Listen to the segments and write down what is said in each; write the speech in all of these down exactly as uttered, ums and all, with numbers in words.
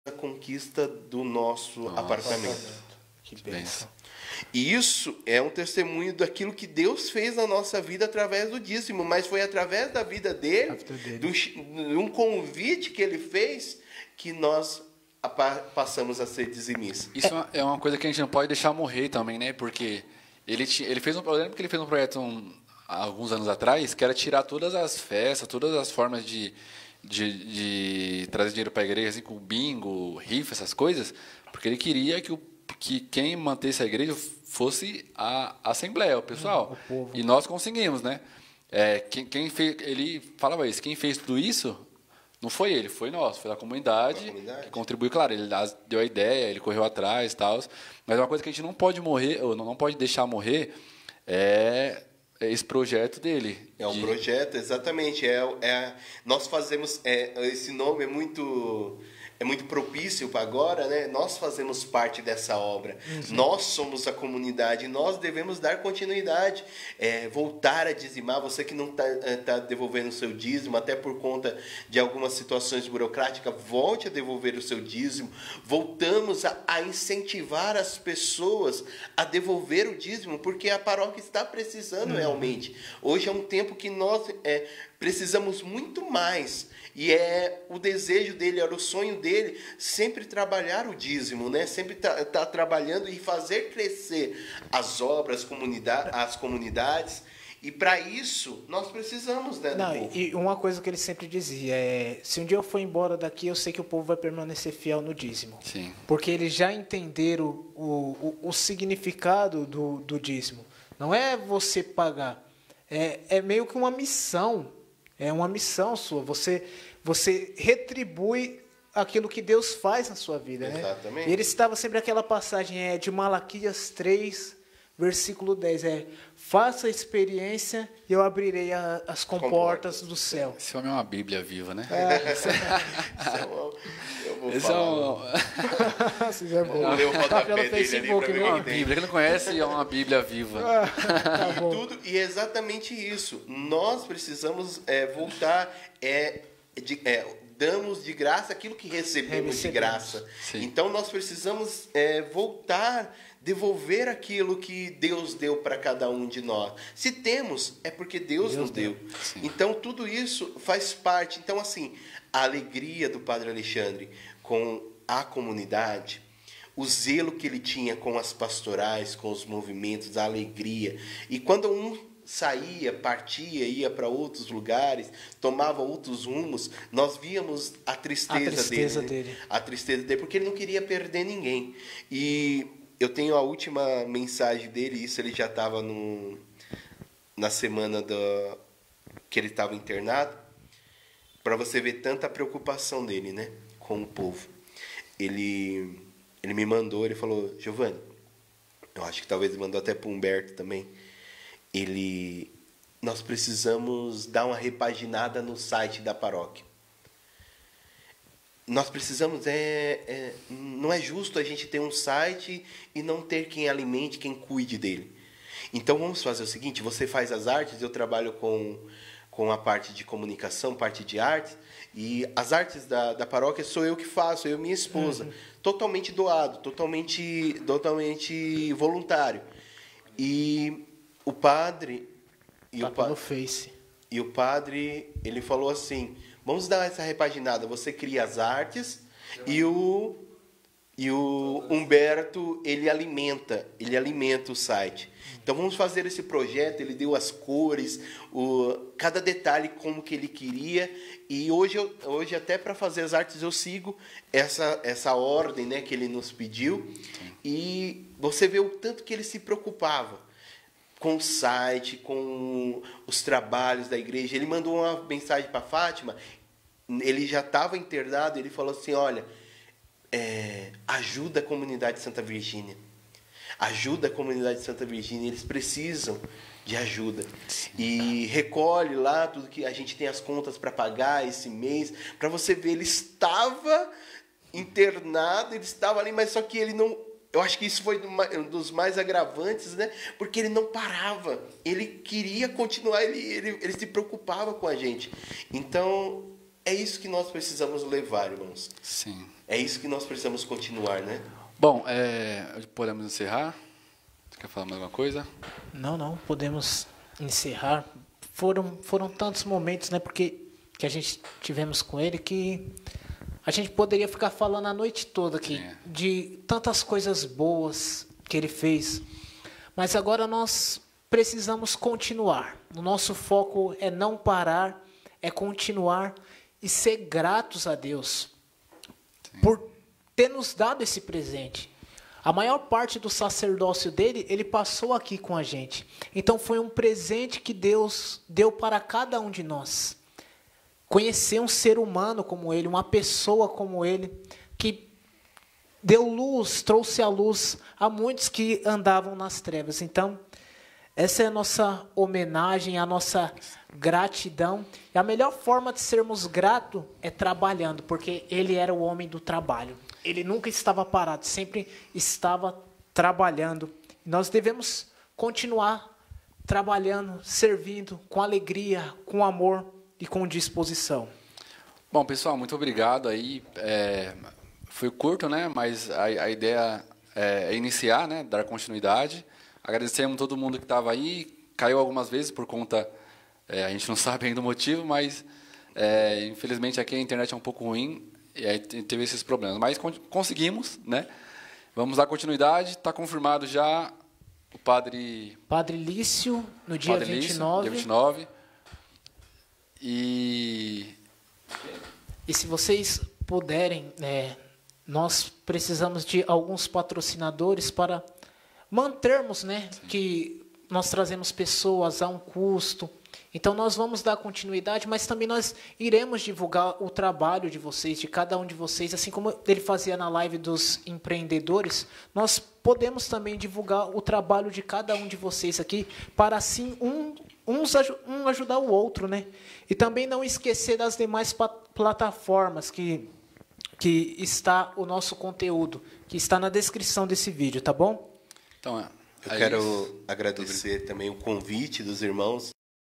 a conquista do nosso Nossa. apartamento. Que bênção. E isso é um testemunho daquilo que Deus fez na nossa vida através do dízimo, mas foi através da vida dele, dele. de um convite que ele fez, que nós passamos a ser dizimistas. Isso é. é uma coisa que a gente não pode deixar morrer também, né? Porque ele, ele fez um problema, porque ele fez um projeto um, há alguns anos atrás, que era tirar todas as festas, todas as formas de, de, de trazer dinheiro para a igreja, assim, com bingo, rifa, essas coisas, porque ele queria que, o, que quem mantesse a igreja fosse a, a Assembleia, o pessoal. Hum, o povo. E nós conseguimos, né? É, quem, quem fez, ele falava isso, quem fez tudo isso não foi ele, foi nós, foi a comunidade, a comunidade. que contribuiu. Claro, ele deu a ideia, ele correu atrás e tal, mas uma coisa que a gente não pode morrer, ou não pode deixar morrer, é esse projeto dele. É um de... projeto, exatamente. É, é, nós fazemos, é, esse nome é muito... é muito propício para agora, né? Nós fazemos parte dessa obra. Uhum. Nós somos a comunidade. Nós devemos dar continuidade. É, voltar a dizimar. Você que não está tá devolvendo o seu dízimo, até por conta de algumas situações burocráticas, volte a devolver o seu dízimo. Voltamos a, a incentivar as pessoas a devolver o dízimo, porque a paróquia está precisando uhum. realmente. Hoje é um tempo que nós é, precisamos muito mais. E é o desejo dele, era o sonho dele, sempre trabalhar o dízimo, né? Sempre tá, tá trabalhando e fazer crescer as obras, comunidade, as comunidades. E para isso, nós precisamos, né, do Não, povo. E uma coisa que ele sempre dizia é: se um dia eu for embora daqui, eu sei que o povo vai permanecer fiel no dízimo. Sim. Porque eles já entenderam o, o, o significado do, do dízimo. Não é você pagar, é, é meio que uma missão. É uma missão sua. Você, você retribui aquilo que Deus faz na sua vida. Exatamente. Né? E ele estava sempre aquela passagem é, de Malaquias três, versículo dez. É, faça a experiência e eu abrirei a, as comportas, comportas do céu. Esse homem é uma Bíblia viva, né? É. Isso é uma, eu vou Esse falar. É um... Isso é bom. Ler o Tá rodapé pelo dele Facebook, ali viu? pra Uma Bíblia, quem não conhece é uma Bíblia viva. Tá E, bom. tudo, e é exatamente isso. Nós precisamos é, voltar, é, de, é, damos de graça aquilo que recebemos, recebemos. de graça. Sim. Então nós precisamos é, voltar, devolver aquilo que Deus deu para cada um de nós. Se temos, é porque Deus, Deus nos deu. deu. Então tudo isso faz parte. Então assim, a alegria do Padre Alexandre com a comunidade, o zelo que ele tinha com as pastorais, com os movimentos, a alegria. E quando um saía, partia, ia para outros lugares, tomava outros rumos, nós víamos a tristeza, a tristeza dele, dele. A tristeza dele, porque ele não queria perder ninguém. E eu tenho a última mensagem dele, isso ele já estava no, na semana do, que ele estava internado, para você ver tanta preocupação dele, né, com o povo. Ele, ele me mandou, ele falou: Giovanni, eu acho que talvez ele mandou até para o Humberto também, ele, nós precisamos dar uma repaginada no site da paróquia. Nós precisamos, é, é, não é justo a gente ter um site e não ter quem alimente, quem cuide dele. Então vamos fazer o seguinte, você faz as artes, eu trabalho com, com a parte de comunicação, parte de artes, e as artes da, da paróquia sou eu que faço, eu e minha esposa. Uhum. Totalmente doado, totalmente, totalmente voluntário. E o padre... E tá o pa- pelo Face. E o padre, ele falou assim, vamos dar essa repaginada, você cria as artes e o, e o Humberto, ele alimenta, ele alimenta o site. Então vamos fazer esse projeto, ele deu as cores, o, cada detalhe como que ele queria, e hoje, eu, hoje até para fazer as artes eu sigo essa, essa ordem, né, que ele nos pediu, e você vê o tanto que ele se preocupava com o site, com os trabalhos da igreja. Ele mandou uma mensagem para Fátima, ele já estava internado, ele falou assim, olha, é, ajuda a comunidade de Santa Virgínia. Ajuda a comunidade de Santa Virgínia, eles precisam de ajuda. E recolhe lá tudo que a gente tem as contas para pagar esse mês, para você ver, ele estava internado, ele estava ali, mas só que ele não... Eu acho que isso foi um dos mais agravantes, né? Porque ele não parava. Ele queria continuar, ele, ele, ele se preocupava com a gente. Então, é isso que nós precisamos levar, irmãos. Sim. É isso que nós precisamos continuar, né? Bom, é, podemos encerrar? Você quer falar mais alguma coisa? Não, não, podemos encerrar. Foram, foram tantos momentos, né, porque que a gente tivemos com ele que a gente poderia ficar falando a noite toda aqui É. de tantas coisas boas que ele fez. Mas agora nós precisamos continuar. O nosso foco é não parar, é continuar e ser gratos a Deus por ter nos dado esse presente. A maior parte do sacerdócio dele, ele passou aqui com a gente. Então foi um presente que Deus deu para cada um de nós. Conhecer um ser humano como ele, uma pessoa como ele, que deu luz, trouxe a luz a muitos que andavam nas trevas. Então, essa é a nossa homenagem, a nossa gratidão. E a melhor forma de sermos gratos é trabalhando, porque ele era o homem do trabalho. Ele nunca estava parado, sempre estava trabalhando. Nós devemos continuar trabalhando, servindo com alegria, com amor e com disposição. Bom, pessoal, muito obrigado aí. É, foi curto, né? Mas a, a ideia é iniciar, né? Dar continuidade. Agradecemos todo mundo que estava aí. Caiu algumas vezes por conta... É, a gente não sabe ainda o motivo, mas é, infelizmente aqui a internet é um pouco ruim e aí teve esses problemas. Mas conseguimos, né? Vamos dar continuidade. Está confirmado já o padre... Padre Lício, no dia Padre vinte e Lício, nove. dia vinte e nove. E... E se vocês puderem, é, nós precisamos de alguns patrocinadores para mantermos, né, que nós trazemos pessoas a um custo. Então nós vamos dar continuidade, mas também nós iremos divulgar o trabalho de vocês, de cada um de vocês, assim como ele fazia na live dos empreendedores, nós podemos também divulgar o trabalho de cada um de vocês aqui, para assim um, uns, um ajudar o outro, né? E também não esquecer das demais plataformas que, que está o nosso conteúdo, que está na descrição desse vídeo, tá bom? Então, é, Eu é quero isso. agradecer também o convite dos irmãos.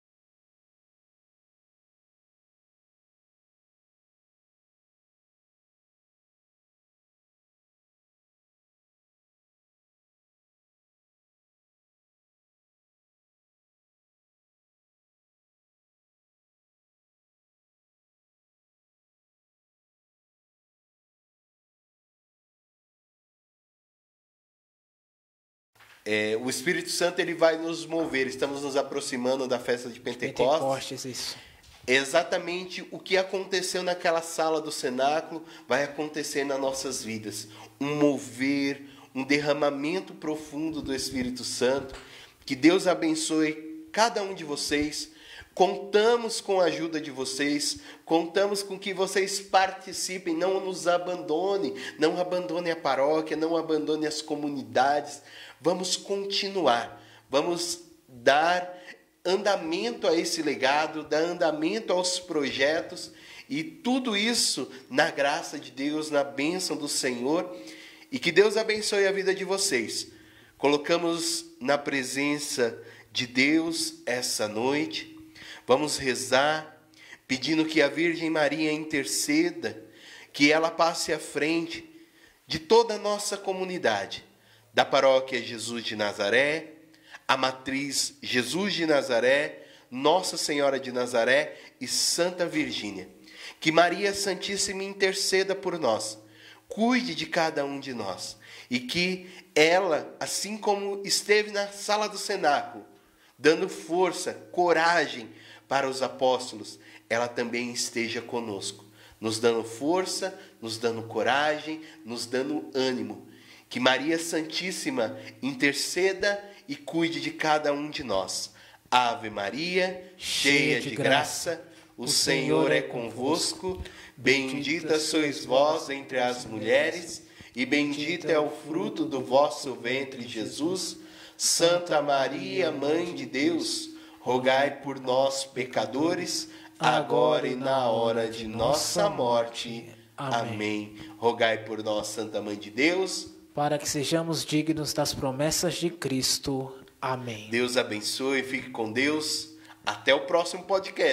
É, o Espírito Santo ele vai nos mover. Estamos nos aproximando da festa de Pentecostes. Pentecostes, isso. Exatamente o que aconteceu naquela sala do cenáculo vai acontecer nas nossas vidas. Um mover, um derramamento profundo do Espírito Santo. Que Deus abençoe cada um de vocês. Contamos com a ajuda de vocês, contamos com que vocês participem, não nos abandone, não abandone a paróquia, não abandone as comunidades. Vamos continuar, vamos dar andamento a esse legado, dar andamento aos projetos e tudo isso na graça de Deus, na bênção do Senhor e que Deus abençoe a vida de vocês. Colocamos na presença de Deus essa noite. Vamos rezar, pedindo que a Virgem Maria interceda, que ela passe à frente de toda a nossa comunidade, da paróquia Jesus de Nazaré, a matriz Jesus de Nazaré, Nossa Senhora de Nazaré e Santa Virgínia. Que Maria Santíssima interceda por nós, cuide de cada um de nós, e que ela, assim como esteve na sala do cenáculo, dando força, coragem, para os apóstolos, ela também esteja conosco, nos dando força, nos dando coragem, nos dando ânimo. Que Maria Santíssima interceda e cuide de cada um de nós. Ave Maria, cheia de graça, o Senhor é convosco, bendita sois vós entre as mulheres, e bendito é o fruto do vosso ventre, Jesus. Santa Maria, Mãe de Deus, rogai por nós, pecadores, agora e na hora de nossa morte. Amém. Rogai por nós, Santa Mãe de Deus, para que sejamos dignos das promessas de Cristo. Amém. Deus abençoe, fique com Deus. Até o próximo podcast.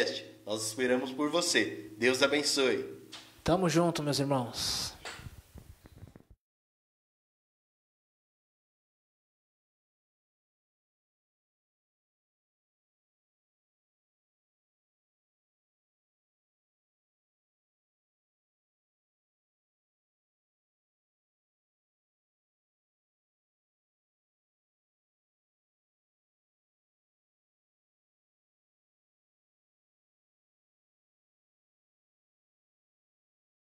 Nós esperamos por você. Deus abençoe. Tamo junto, meus irmãos.